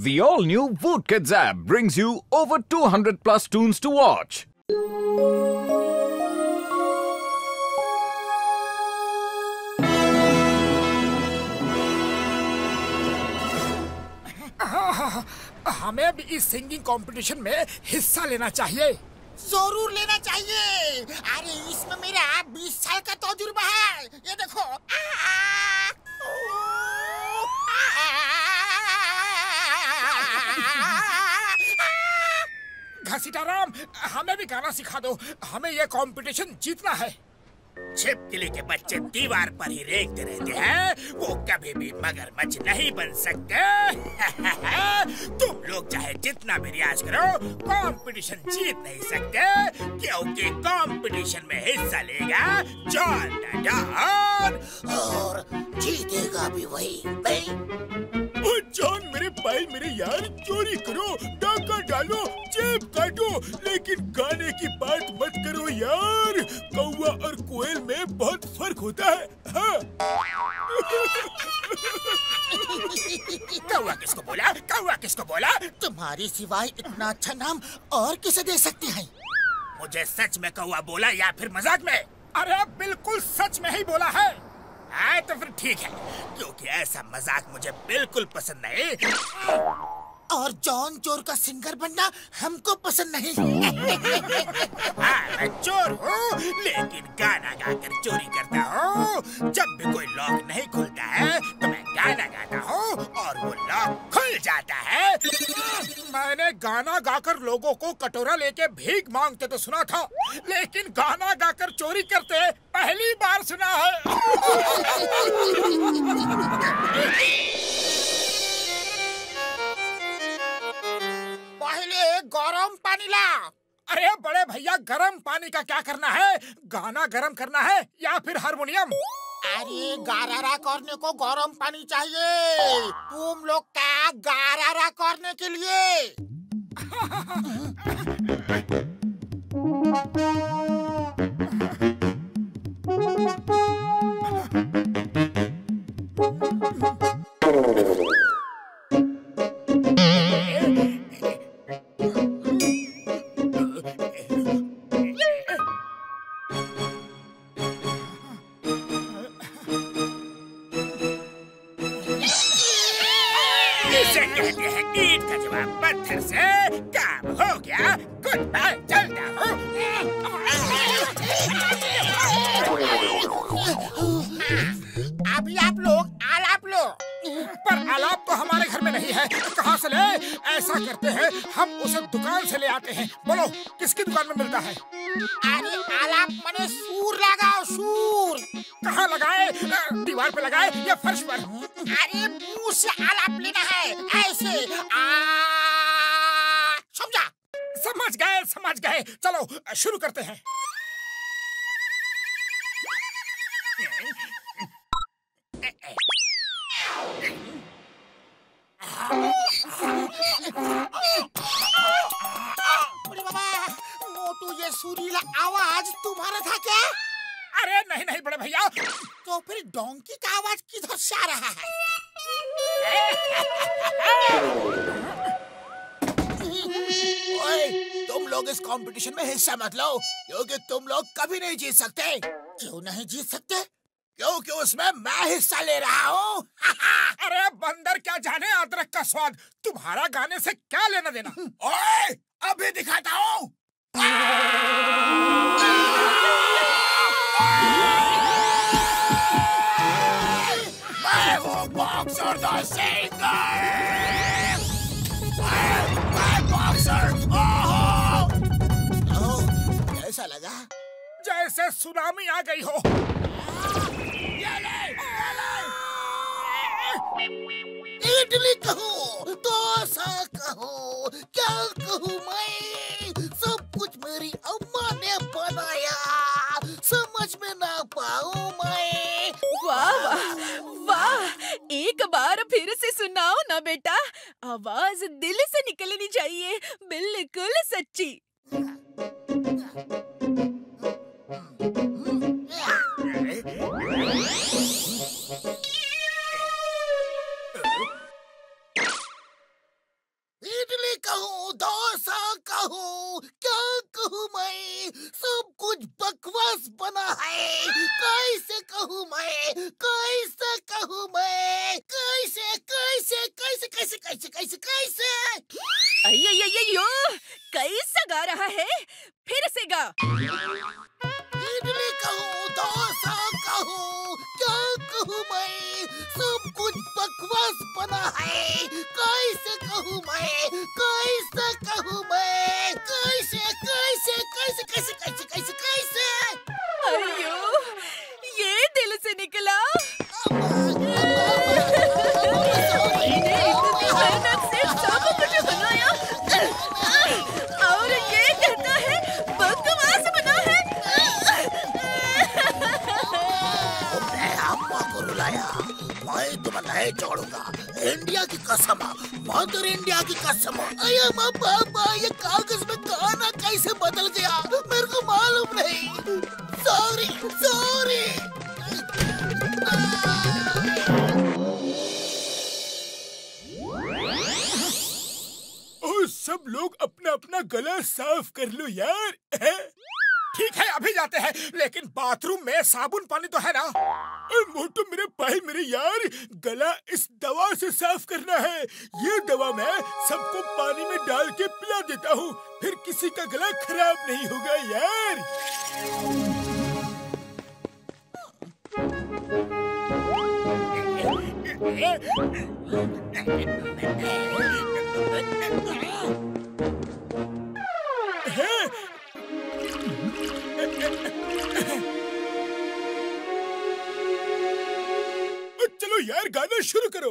The all-new Voot Kids app brings you over 200 plus tunes to watch. हमें भी इस singing competition में हिस्सा लेना चाहिए। जरूर लेना चाहिए। अरे इसमें मेरा 20 साल का तजुर्बा है। ये देखो। घसीटाराम, हमें भी गाना सिखा दो। हमें ये कंपटीशन जीतना है। छिपकली के बच्चे दीवार पर ही रेंगते रहते हैं, वो कभी भी मगरमच्छ नहीं बन सकते। तुम लोग चाहे जितना भी रियाज करो, कंपटीशन जीत नहीं सकते, क्योंकि कंपटीशन में हिस्सा लेगा जॉन द डॉन और जीतेगा भी वही। जॉन मेरे भाई, मेरे यार, चोरी करो, डाका डालो, जेब काटो, लेकिन गाने की बात मत करो यार। कौवा और कोयल में बहुत फर्क होता है। हाँ। कौवा किसको बोला? कौवा किसको बोला? तुम्हारी सिवाय इतना अच्छा नाम और किसे दे सकते हैं? मुझे सच में कौवा बोला या फिर मजाक में? अरे बिल्कुल सच में ही बोला है। हाँ तो फिर ठीक है, क्योंकि ऐसा मजाक मुझे बिल्कुल पसंद नहीं। और जॉन चोर का सिंगर बनना हमको पसंद नहीं। हाँ मैं चोर हूँ, लेकिन गाना गाकर चोरी करता हूँ। जब भी कोई लॉक नहीं खुलता है तो मैं गाना गाता हूँ और वो लॉक खुल जाता है। मैंने गाना गाकर लोगों को कटोरा लेके भीख मांगते तो सुना था, लेकिन गाना गाकर चोरी करते पहली बार सुना है। पहले गरम पानी ला। अरे बड़े भैया, गरम पानी का क्या करना है? गाना गरम करना है या फिर हारमोनियम? अरे गारारा करने को गरम पानी चाहिए। तुम लोग क्या गारारा करने के लिए? इसे कहते हैं ईंट का जवाब पत्थर से। काम हो गया, गुड बाय, चलता हूँ। अभी आप लोग आलाप लो। पर आलाप तो हमारे घर में नहीं है, कहाँ से ले? ऐसा करते हैं, हम उसे दुकान से ले आते हैं। बोलो किसकी दुकान में मिलता है? अरे आलाप मने सूर लगाओ, सूर। कहाँ लगाए? दीवार पे लगाए या फर्श पर? अरे मुंह से आलाप लेना है, ऐसे। समझा? समझ गए। चलो शुरू करते हैं। मोटू, ये सुरीला आवाज तुम्हारा था क्या? अरे नहीं बड़े भैया। तो फिर डोंकी का आवाज किधर से आ रहा है? ओए, तुम लोग इस कंपटीशन में हिस्सा मत लो, क्योंकि तुम लोग कभी नहीं जीत सकते। क्यों नहीं जीत सकते? क्योंकि उसमें मैं हिस्सा ले रहा हूँ। अरे बंदर क्या जाने अदरक का स्वाद, तुम्हारा गाने से क्या लेना देना? ओए, अभी दिखाता हूँ। मैं वो बॉक्सर द सिंगर। मैं बॉक्सर। कैसा लगा? जैसे सुनामी आ गई हो। इडली कहूँ, डोसा कहूँ, क्या कहूँ मैं? सब कुछ मेरी अम्मा ने बनाया, समझ में ना पाऊँ मैं। वाह वाह वाह, एक बार फिर से सुनाओ ना बेटा। आवाज दिल से निकलनी चाहिए, बिल्कुल सच्ची। डोसा कहूँ, क्या कहूँ मैं, सब कुछ बकवास बना है। कैसे कहूँ मैं, कैसे कहूँ मैं, कैसे कैसे कैसे कैसे कैसे कैसे कैसे? अय्यो, कैसा गा रहा है? फिर से गा। इडली कहूँ, डोसा कहूँ, क्या कहूँ मैं, सब कुछ बकवास बना है। कैसे कहूँ मैं, कैसे कहूँ मैं, कैसे कैसे कैसे कैसे कैसे कैसे कैसे? अय्यो, ये दिल से निकला। मैंने इतनी मेहनत से सब कुछ बनाया और ये कहता है बकवास बना है। तुमने अम्मा को रुलाया, मैं तुम्हें नहीं छोड़ूंगा। इंडिया की कसम, मदर इंडिया की कसम। अरे बाबा, ये कागज में गाना कैसे बदल गया मेरे को मालूम नहीं। Sorry sorry. और सब लोग अपना अपना गला साफ कर लो यार। ठीक है, अभी जाते हैं, लेकिन बाथरूम में साबुन पानी तो है ना? मोटू मेरे भाई मेरे यार, गला इस दवा से साफ करना है। ये दवा मैं सबको पानी में डाल के पिला देता हूँ, फिर किसी का गला खराब नहीं होगा यार। चलो यार, गाना शुरू करो।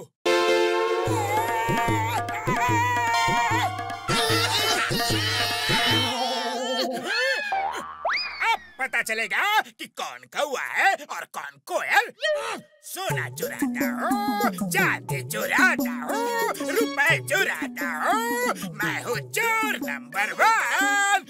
अब पता चलेगा कि कौन कौवा है और कौन कोयल। सोना चुराता हूँ, चांदी चुराता हूँ, रुपए चुराता हूँ, मैं हूँ चोर नंबर 1।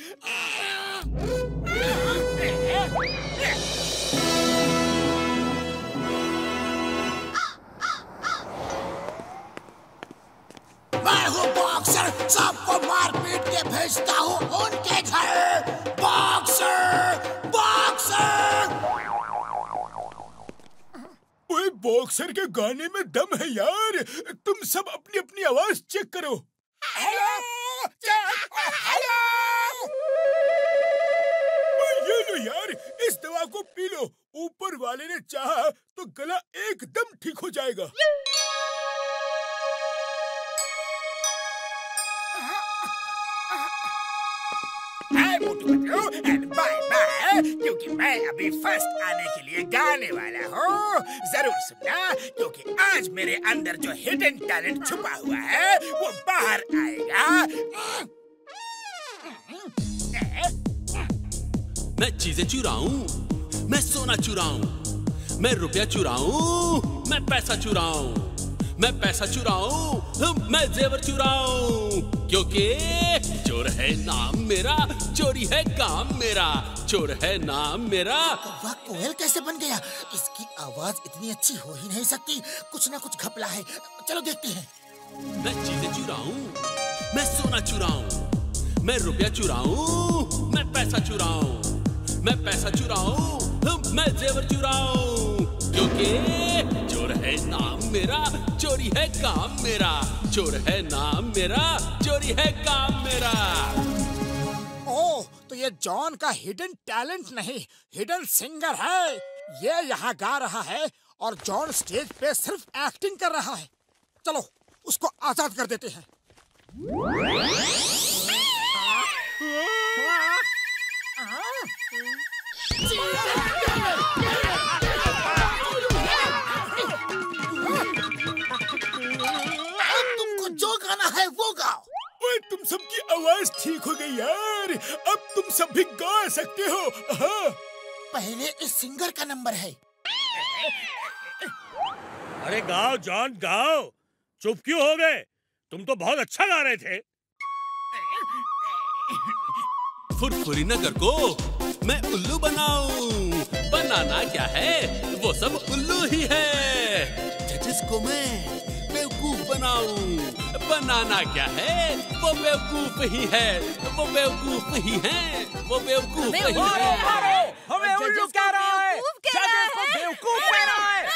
मैं हूँ बॉक्सर, सबको मार पीट के भेजता हूँ उनके घर। Boxer boxer. ओए, बॉक्सर के गाने में दम है यार। तुम सब अपनी अपनी आवाज चेक करो। Hello, hello. ये लो यार, इस दवा को पी लो। ऊपर वाले ने चाहा तो गला एकदम ठीक हो जाएगा। Hi Motu Patlu and bye bye, क्योंकि मैं अभी फर्स्ट आने के लिए गाने वाला हूँ। जरूर सुनना, क्योंकि आज मेरे अंदर जो हिडन टैलेंट छुपा हुआ है वो बाहर आएगा। मैं चीजें चुराऊं, मैं सोना चुराऊं, मैं रुपया चुराऊं, मैं पैसा चुराऊं, मैं पैसा चुराऊं, मैं जेवर चुराऊं, क्योंकि चोर है नाम मेरा, चोरी है काम मेरा, चोर है नाम मेरा। वह कोयल कैसे बन गया? इसकी आवाज इतनी अच्छी हो ही नहीं सकती। कुछ ना कुछ घपला है, चलो देखते हैं। मैं चीजें चुराऊं, मैं सोना चुराऊं, मैं रुपया चुराऊं, मैं पैसा चुराऊं, मैं पैसा चुराऊं, मैं जेवर चुराऊं, क्योंकि चोर है नाम मेरा, चोरी है काम मेरा, चोर है नाम मेरा, चोरी है काम मेरा। ओह, तो ये जॉन का हिडन टैलेंट नहीं, हिडन सिंगर है। ये यहाँ गा रहा है और जॉन स्टेज पे सिर्फ एक्टिंग कर रहा है। चलो उसको आजाद कर देते हैं। तुमको जो गाना है वो गाओ। ओए, तुम सबकी आवाज ठीक हो गई यार। अब तुम सब भी गा सकते हो। हाँ। पहले इस सिंगर का नंबर है। अरे गाओ जॉन, गाओ। चुप क्यों हो गए? तुम तो बहुत अच्छा गा रहे थे। फुरफुरी नगर को मैं उल्लू बनाऊं, बनाना क्या है, वो सब उल्लू ही है। जजेस को मैं बेवकूफ बनाऊं। बनाना क्या है, वो बेवकूफ ही है, वो बेवकूफ ही है, वो बेवकूफ ही है। हमें उल्लू कह रहा है, जजेस को बेवकूफ कह रहा है।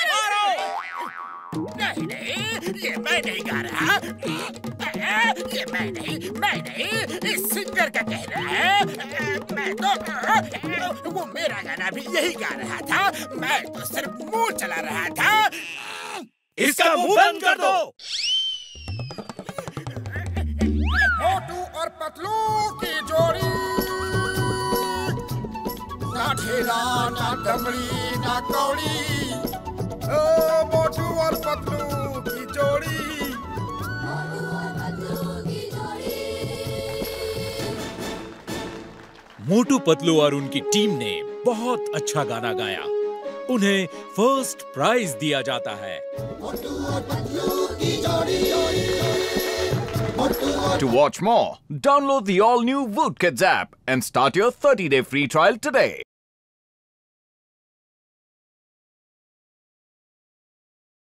नहीं नहीं, ये मैं नहीं गा रहा, ये मैं नहीं, इस सिंगर का कहना है। मैं तो वो मेरा गाना भी यही गा रहा था, मैं तो सिर्फ मुंह चला रहा था। इसका मुंह बंद कर दो। मोटू और पतलू की जोड़ी, ना ठेला ना दमड़ी ना कौड़ी, मोटू और पतलू की जोड़ी। मोटू पतलू और उनकी टीम ने बहुत अच्छा गाना गाया। उन्हें फर्स्ट प्राइज दिया जाता है। To watch more, download the all-new Woot Kids app and start your 30-day free trial today.